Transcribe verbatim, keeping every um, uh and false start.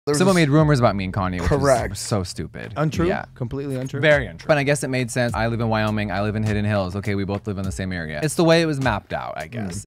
Someone made rumors about me and Kanye, which correct. was so stupid. Untrue. Yeah. Completely untrue. Very untrue. But I guess it made sense. I live in Wyoming. I live in Hidden Hills. Okay, we both live in the same area. It's the way it was mapped out, I guess. Mm.